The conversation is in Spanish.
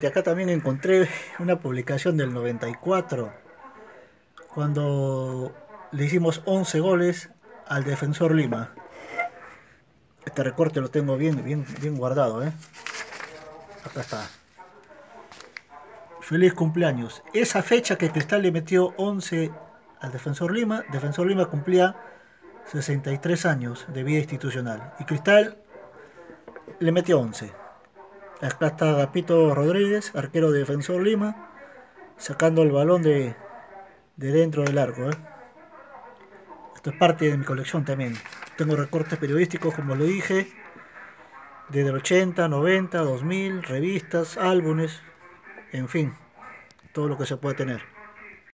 Y acá también encontré una publicación del 94, cuando le hicimos 11 goles al Defensor Lima. Este recorte lo tengo bien guardado, ¿eh? Acá está. Feliz cumpleaños. Esa fecha que Cristal le metió 11 al Defensor Lima cumplía 63 años de vida institucional. Y Cristal le metió 11. Acá está Agapito Rodríguez, arquero de Defensor Lima, sacando el balón de dentro del arco, ¿eh? Esto es parte de mi colección también. Tengo recortes periodísticos, como lo dije, desde el 80, 90, 2000, revistas, álbumes, en fin, todo lo que se puede tener.